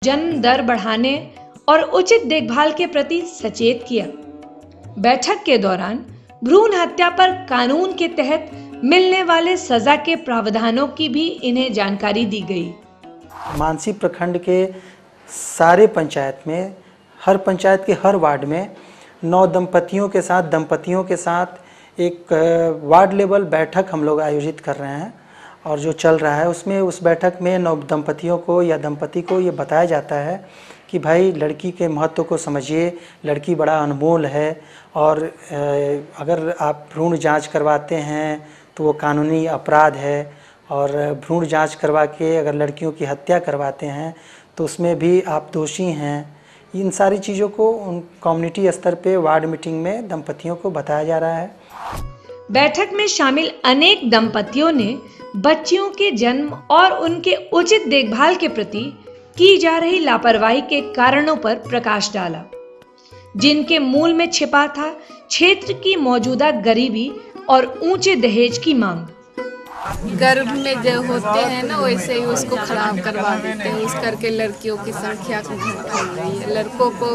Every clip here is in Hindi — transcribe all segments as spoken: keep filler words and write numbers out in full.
जन्म दर बढ़ाने और उचित देखभाल के प्रति सचेत किया। बैठक के दौरान भ्रूण हत्या पर कानून के तहत मिलने वाले सजा के प्रावधानों की भी इन्हें जानकारी दी गई। मानसी प्रखंड के सारे पंचायत में, हर पंचायत के हर वार्ड में नौ दंपतियों के साथ दंपतियों के साथ एक वार्ड लेवल बैठक हम लोग आयोजित कर रहे हैं और जो चल रहा है उसमें उस बैठक में नौ दंपतियों को या दंपति को ये बताया जाता है कि भाई लड़की के महत्व को समझिए, लड़की बड़ा अनमोल है और अगर आप भ्रूण जांच करवाते हैं तो वो कानूनी अपराध है और भ्रूण जांच करवा के अगर लड़कियों की हत्या करवाते हैं तो उसमें भी आप दोषी हैं। इन सारी चीज़ों को उन कम्युनिटी स्तर पे वार्ड मीटिंग में दंपतियों को बताया जा रहा है। बैठक में शामिल अनेक दंपतियों ने बच्चियों के जन्म और उनके उचित देखभाल के प्रति की जा रही लापरवाही के कारणों पर प्रकाश डाला, जिनके मूल में छिपा था क्षेत्र की मौजूदा गरीबी और ऊंचे दहेज की मांग। गर्भ में जो होते हैं ना वैसे ही उसको खराब करवा देते हैं, उस करके लड़कियों की संख्या घट रही है। लड़कों को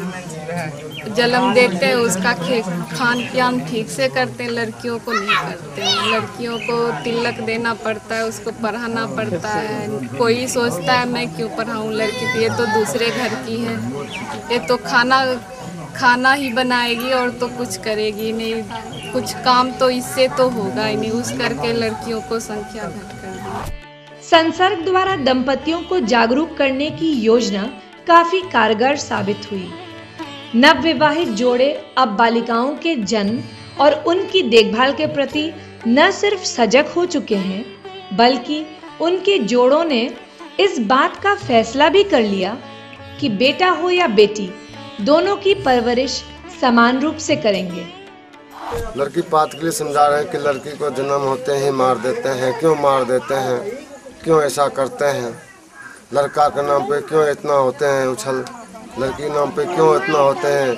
जन्म देते हैं, उसका खान पान ठीक से करते हैं, लड़कियों को नहीं करते हैं। लड़कियों को तिलक देना पड़ता है, उसको पढ़ाना पड़ता है। कोई सोचता है मैं क्यों पढ़ाऊँ लड़की को, ये तो दूसरे घर की है, ये तो खाना खाना ही बनाएगी और तो कुछ करेगी नहीं, कुछ काम तो इससे तो होगा ही नहीं, उस करके लड़कियों को संख्या घट कर दी। संसर्ग द्वारा दंपतियों को जागरूक करने की योजना काफी कारगर साबित हुई। नवविवाहित जोड़े अब बालिकाओं के जन्म और उनकी देखभाल के प्रति न सिर्फ सजग हो चुके हैं, बल्कि उनके जोड़ों ने इस बात का फैसला भी कर लिया कि बेटा हो या बेटी, दोनों की परवरिश समान रूप से करेंगे। लड़की पात के लिए समझा रहे हैं कि लड़की को जन्म होते ही मार देते हैं, क्यों मार देते हैं, क्यों ऐसा करते हैं, लड़का के नाम पे क्यों इतना होते हैं उछल, लड़की नाम पे क्यों इतना होते हैं,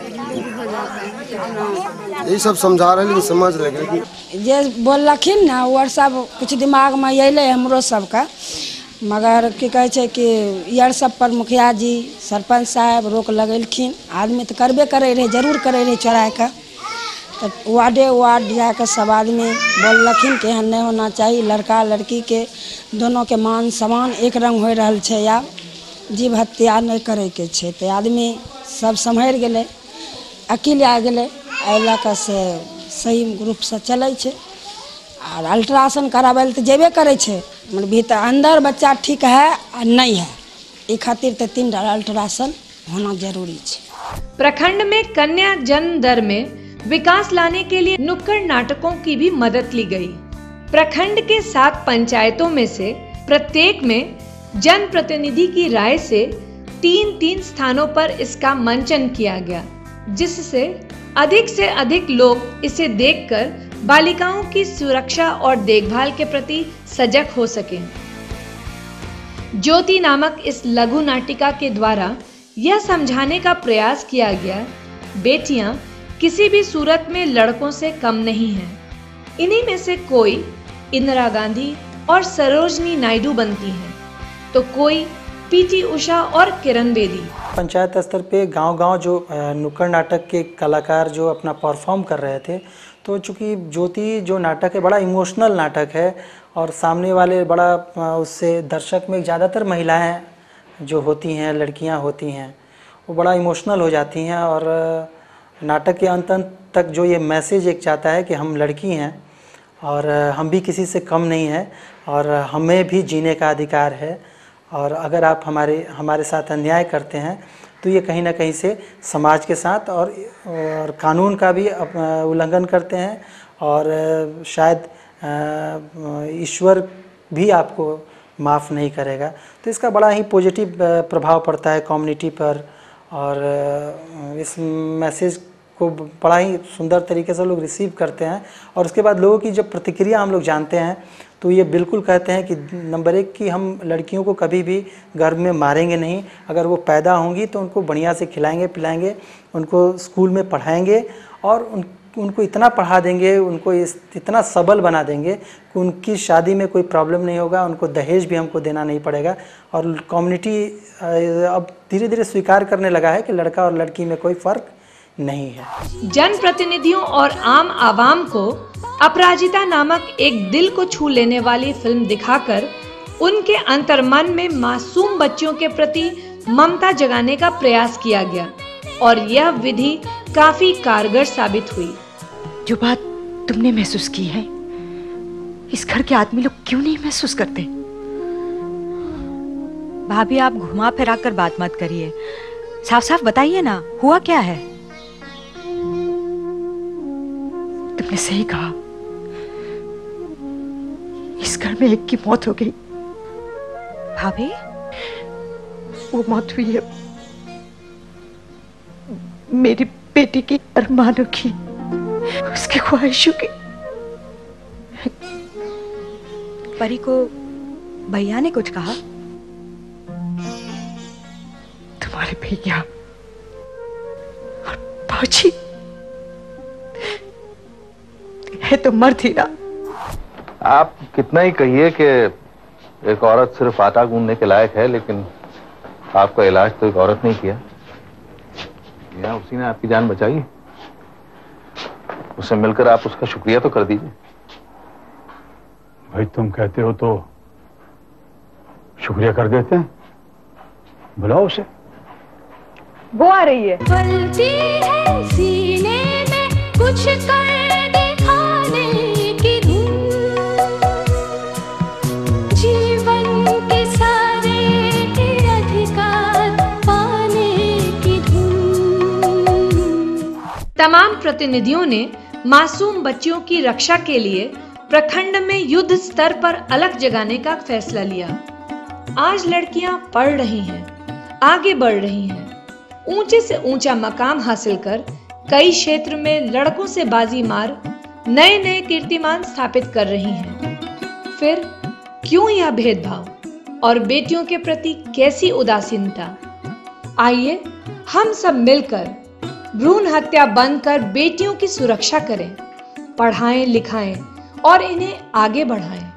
यही सब समझा रहे हैं लेकिन समझ लेकिन जे बोलखिन ना वो सब कुछ दिमाग में अले हमरो सबका, मगर की कहे छै कि यार सब पर मुखिया जी सरपंच साहब रोक लगेलखिन। आदमी तो करबे करे रहे, जरूर करे रहे चोरा के, तो वार्डे वार्ड जाकर सब आदमी बोलखिन कि एहन नहीं होना चाहिए, लड़का लड़की के दोनों के मान समान एक रंग हो रहा है, या जीव हत्या नहीं करे के छै। तो आदमी सब सम्हर गेले, अकेले आ गेले, अला का से सही रूप से चले छै। और अल्ट्रासाउंड कराबे तो जेबे करे छै, मतलब भीतर अंदर बच्चा ठीक है और नहीं है, ई खातिर तो तीन अल्ट्रासाउंड होना जरूरी है। प्रखंड में कन्या जन्म दर में विकास लाने के लिए नुक्कड़ नाटकों की भी मदद ली गई। प्रखंड के सात पंचायतों में से प्रत्येक में जन प्रतिनिधि की राय से तीन तीन स्थानों पर इसका मंचन किया गया, जिससे अधिक से अधिक लोग इसे देखकर बालिकाओं की सुरक्षा और देखभाल के प्रति सजग हो सकें। ज्योति नामक इस लघु नाटिका के द्वारा यह समझाने का प्रयास किया गया, बेटियां किसी भी सूरत में लड़कों से कम नहीं हैं। इन्हीं में से कोई इंदिरा गांधी और सरोजनी नायडू बनती हैं, तो कोई पीटी उषा और किरण बेदी। पंचायत स्तर पे गांव-गांव जो नुक्कड़ नाटक के कलाकार जो अपना परफॉर्म कर रहे थे, तो चूँकि ज्योति जो नाटक है बड़ा इमोशनल नाटक है और सामने वाले बड़ा उससे दर्शक में ज़्यादातर महिलाएं जो होती हैं, लड़कियां होती हैं, वो बड़ा इमोशनल हो जाती हैं और नाटक के अंत अंत तक जो ये मैसेज एक चाहता है कि हम लड़की हैं और हम भी किसी से कम नहीं हैं और हमें भी जीने का अधिकार है, और अगर आप हमारे हमारे साथ अन्याय करते हैं तो ये कहीं ना कहीं से समाज के साथ और, और कानून का भी उल्लंघन करते हैं और शायद ईश्वर भी आपको माफ़ नहीं करेगा। तो इसका बड़ा ही पॉजिटिव प्रभाव पड़ता है कम्युनिटी पर और इस मैसेज को बड़ा ही सुंदर तरीके से लोग रिसीव करते हैं। और उसके बाद लोगों की जब प्रतिक्रिया हम लोग जानते हैं तो ये बिल्कुल कहते हैं कि नंबर एक कि हम लड़कियों को कभी भी गर्भ में मारेंगे नहीं, अगर वो पैदा होंगी तो उनको बढ़िया से खिलाएंगे पिलाएंगे, उनको स्कूल में पढ़ाएंगे और उन उनको इतना पढ़ा देंगे, उनको इस इतना सबल बना देंगे कि उनकी शादी में कोई प्रॉब्लम नहीं होगा, उनको दहेज भी हमको देना नहीं पड़ेगा। और कम्युनिटी अब धीरे धीरे स्वीकार करने लगा है कि लड़का और लड़की में कोई फ़र्क नहीं है। जनप्रतिनिधियों और आम आवाम को अपराजिता नामक एक दिल को छू लेने वाली फिल्म दिखाकर उनके अंतर्मन में मासूम बच्चों के प्रति ममता जगाने का प्रयास किया गया और यह विधि काफी कारगर साबित हुई। जो बात तुमने महसूस की है, इस घर के आदमी लोग क्यों नहीं महसूस करते? भाभी, आप घुमा फिरा कर बात मत करिए, साफ साफ बताइए ना, हुआ क्या है? तुमने सही कहा, इस घर में एक की मौत हो गई। भाभी, वो मौत हुई है मेरी बेटी की अरमानों की, उसकी ख्वाहिशों की। परी को भैया ने कुछ कहा? तुम्हारे भैया और बाबूजी है तो मर्द ही ना। आप कितना ही कहिए कि एक औरत सिर्फ आटा गूंदने के लायक है, लेकिन आपका इलाज तो एक औरत ने किया। या उसी ने आपकी जान बचाई। उससे मिलकर आप उसका शुक्रिया तो कर दीजिए। भाई तुम कहते हो तो शुक्रिया कर देते हैं, बुलाओ उसे। वो आ रही है। पलती है सीने में कुछ कर दिखाने की धुन, जीवन के सारे अधिकार पाने की धुन। तमाम प्रतिनिधियों ने मासूम बच्चियों की रक्षा के लिए प्रखंड में युद्ध स्तर पर अलग जगाने का फैसला लिया। आज लड़कियां पढ़ रही हैं, आगे बढ़ रही हैं, ऊंचे से ऊंचा मकाम हासिल कर कई क्षेत्र में लड़कों से बाजी मार नए नए कीर्तिमान स्थापित कर रही हैं। फिर क्यों यह भेदभाव और बेटियों के प्रति कैसी उदासीनता? आइए हम सब मिलकर भ्रूण हत्या बंद कर बेटियों की सुरक्षा करें, पढ़ाएं लिखाएं और इन्हें आगे बढ़ाएं।